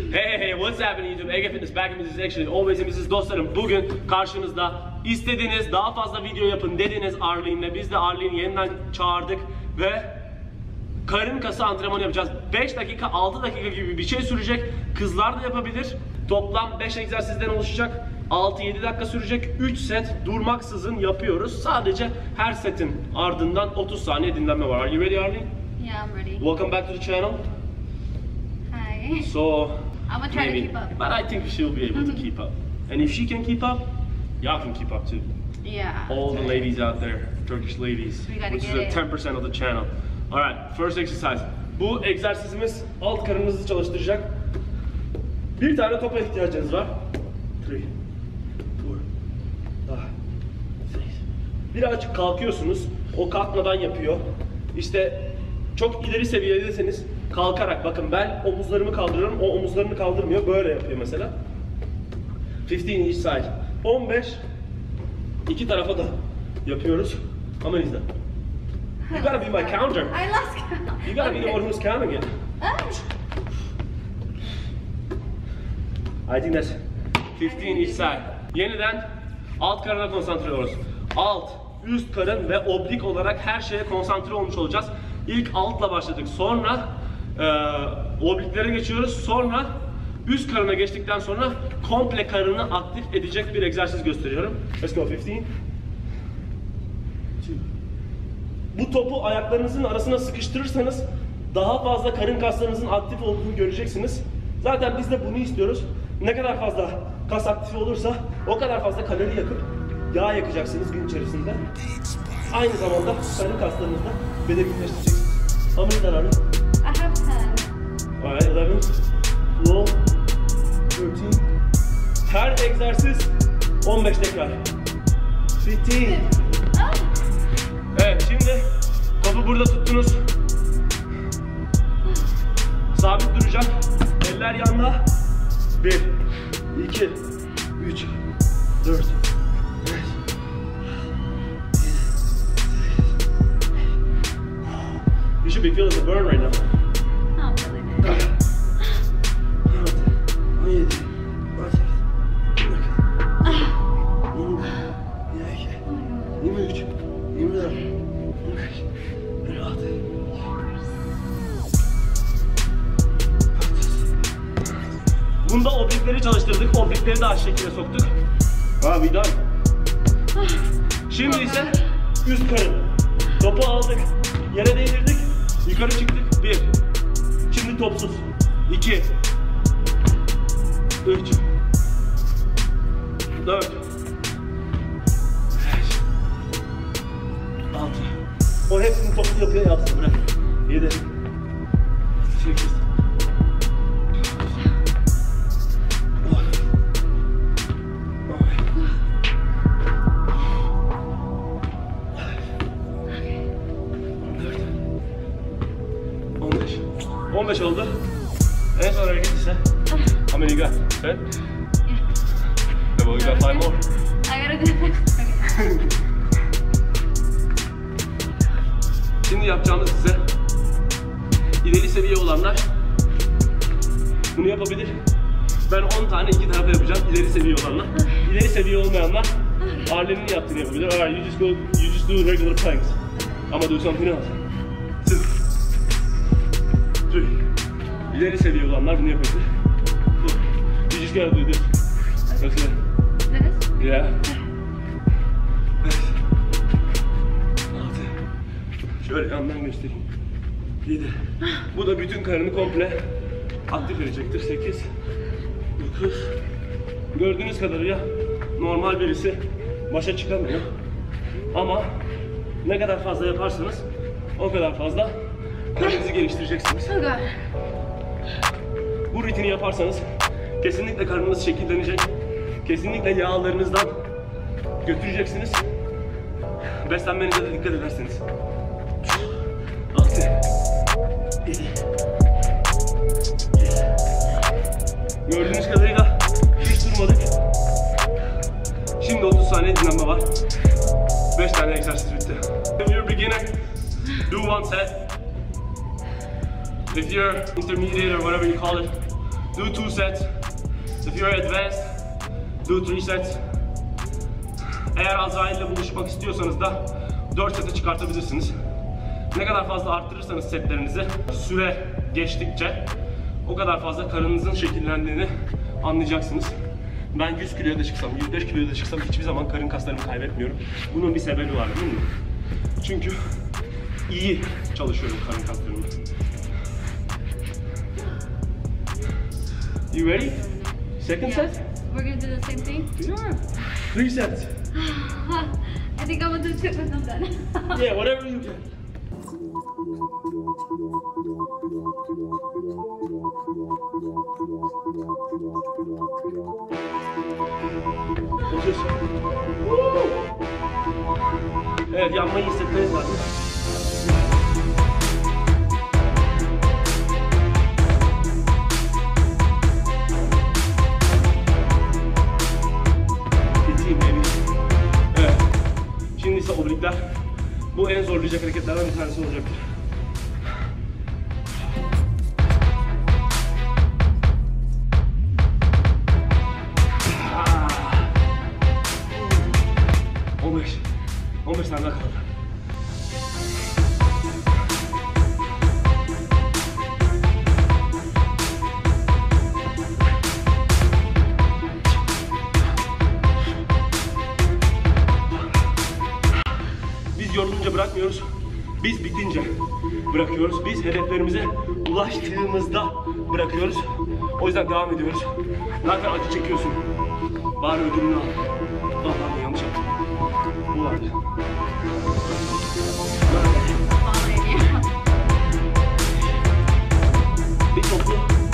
Hey, what's happening YouTube? Ege Fitness back in business actually always in business dostlarım. Bugün karşınızda istediğiniz daha fazla video yapın dediğiniz Arlene'le biz de Arlene'i yeniden çağırdık ve karın kası antrenmanı yapacağız. 5 dakika 6 dakika gibi bir şey sürecek. Kızlar da yapabilir. Toplam 5 egzersizden oluşacak. 6-7 dakika sürecek. 3 set durmaksızın yapıyoruz. Sadece her setin ardından 30 saniye dinlenme var. Are you ready Arlene? Yeah, I'm ready. Welcome back to the channel. Hi. So I'm gonna try to keep up. But I think she'll be able to keep up. And if she can keep up, y'all can keep up too. Yeah. All the ladies out there, Turkish ladies, We gotta which is get a it. 10% of the channel. Alright, first exercise. Bu egzersizimiz alt karnınızı çalıştıracak. Bir tane topa ihtiyacınız var. 3, 4, 5, 6. Birazcık kalkıyorsunuz. O kalkmadan yapıyor. İşte çok ileri seviyedeyseniz kalkarak, bakın ben omuzlarımı kaldırıyorum, o omuzlarını kaldırmıyor, böyle yapıyor mesela. 15 each side. 15 iki tarafa da yapıyoruz. Ama izle. You gotta be my counter. I lost count. You gotta be the one who's counting it. I think that's 15 each side. Yeniden alt karına konsantre oluyoruz. Alt, üst karın ve oblik olarak her şeye konsantre olmuş olacağız. İlk altla başladık. Sonra obliklere geçiyoruz. Sonra üst karına geçtikten sonra komple karını aktif edecek bir egzersiz gösteriyorum. Let's go 15. Bu topu ayaklarınızın arasına sıkıştırırsanız daha fazla karın kaslarınızın aktif olduğunu göreceksiniz. Zaten biz de bunu istiyoruz. Ne kadar fazla kas aktif olursa o kadar fazla kalori yakıp yağ yakacaksınız gün içerisinde. Aynı zamanda karın kaslarınızı da belirginleştireceksiniz. How many are you? I have 10. Alright, 11, 12, 13. Her egzersiz 15 tekrar. 15. Oh. Evet, şimdi topu burada tuttunuz. Sabit duracak. Eller yanda. 1, 2, 3, 4, 5. You should be feeling the burn right now. Not really good. 17, 18, 23, 24, 25, 26. Bunda oblikleri çalıştırdık, oblikleri de aşağı şekilde soktuk. We done. Şimdi ise üst karın. Topu aldık, yere değdirdik, yukarı çıktık. 1. Şimdi topsuz. 2. 3. 4. 5. 6. O hepsini toplu yapıyor, yapsın bırak. 7. 8. 15 oldu. En son hareket ise. How many you got? 10? Yeah. Well, we got 5 more. I gotta do this. Şimdi yapacağımız ise ileri seviye olanlar bunu yapabilir. Ben 10 tane iki tarafa yapacağım ileri seviye olanlar. İleri seviye olmayanlar Arlene'in yaptığını yapabilir. Alright, you just do regular planks. Ama do something else. 2, 3. İleri seviye olanlar bunu yapabilir. You just gotta do this. That's it. This? Yeah. 5, 6. Şöyle yandan göstereyim. 7. Bu da bütün karını komple aktif edecektir. 8, 9. Gördüğünüz kadarıyla normal birisi başa çıkamıyor. Ama ne kadar fazla yaparsanız o kadar fazla karnınızı geliştireceksiniz. Oh god. Bu rutini yaparsanız kesinlikle karnınız şekillenecek. Kesinlikle yağlarınızdan götüreceksiniz. Beslenmenize de dikkat ederseniz. 6, 7. Gördüğünüz kadarıyla hiç durmadık. Şimdi 30 saniye dinlenme var. 5 tane egzersiz bitti. If you're a beginner, do one set. If you're intermediate or whatever you call it, do 2 sets. If you're advanced, do 3 sets. Eğer Azrail ile buluşmak istiyorsanız da 4 sete çıkartabilirsiniz. Ne kadar fazla arttırırsanız setlerinizi, süre geçtikçe o kadar fazla karınınızın şekillendiğini anlayacaksınız. Ben 100 kiloya da çıksam, 105 kiloya da çıksam hiçbir zaman karın kaslarımı kaybetmiyorum. Bunun bir sebebi var, değil mi? Çünkü iyi çalışıyorum karın kaslarımı. You ready? Second set? We're gonna do the same thing? Yeah. 3 sets. I think I'm gonna do 2 because I'm done. Yeah, whatever you can. Evet, yanmayı hissetmeniz lazım. Evet. Şimdi ise oblikler. Bu en zorlayacak hareketlerden bir tanesi olacaktır. Ah. 15 tane daha kaldı. Biz yorulunca bırakmıyoruz. Biz bitince bırakıyoruz. Biz hedeflerimize ulaştığımızda bırakıyoruz. O yüzden devam ediyoruz. Zaten acı çekiyorsun. Bari ödülünü al. Pardon, yanlış yaptım. Bu vardı. Bir toplu.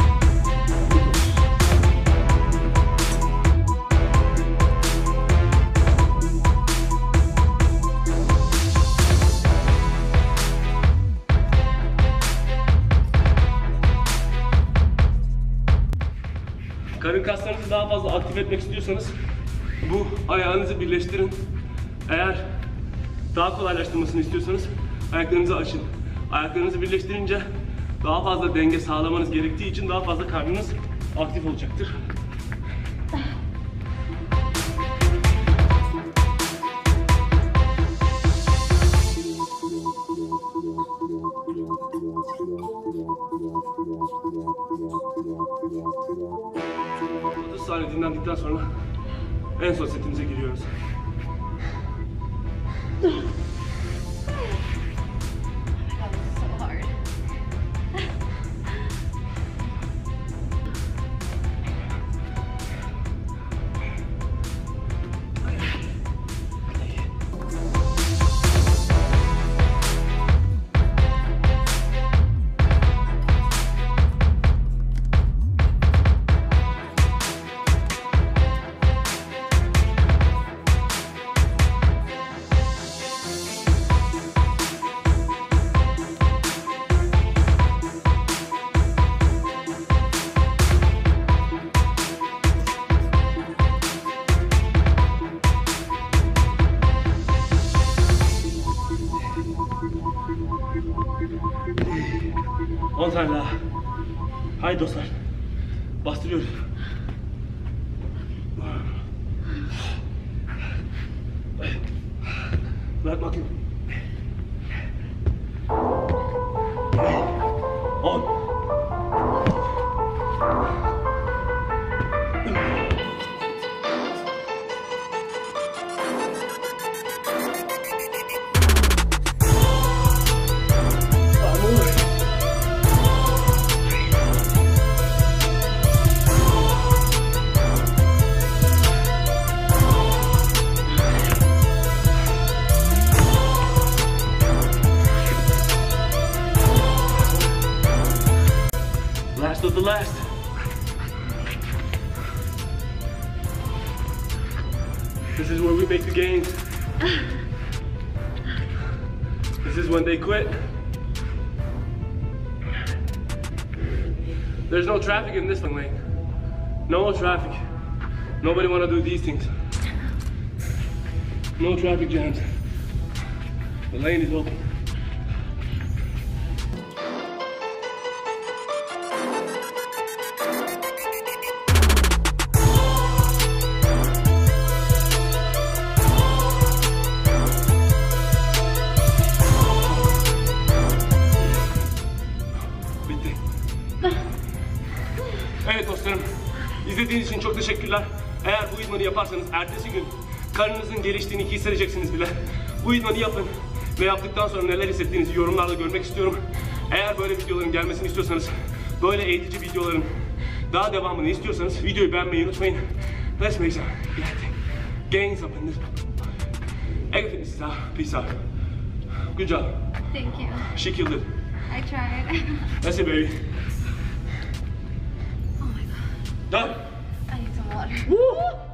Karın kaslarınızı daha fazla aktif etmek istiyorsanız bu ayağınızı birleştirin. Eğer daha kolaylaştırmasını istiyorsanız ayaklarınızı açın. Ayaklarınızı birleştirince daha fazla denge sağlamanız gerektiği için daha fazla karnınız aktif olacaktır. Saniye dinlendikten sonra en son setimize giriyoruz. Oh my god, this is so hard. On tane daha. Haydi dostlar. Bastırıyoruz. Bırak bakayım. 10. Last of the last. This is where we make the gains. This is when they quit. There's no traffic in this lane. No traffic. Nobody wanna do these things. No traffic jams. The lane is open. Evet dostlarım, izlediğiniz için çok teşekkürler. Eğer bu idmanı yaparsanız ertesi gün karnınızın geliştiğini hissedeceksiniz bile. Bu idmanı yapın ve yaptıktan sonra neler hissettiğinizi yorumlarda görmek istiyorum. Eğer böyle videoların gelmesini istiyorsanız, böyle eğitici videoların daha devamını istiyorsanız videoyu beğenmeyi unutmayın. Let's make some gains up in this. Ega Fitness is out. Peace out. Good job. Thank you. She killed it. I tried. That's it, baby. Oh my god. Done. I need some water. Woo!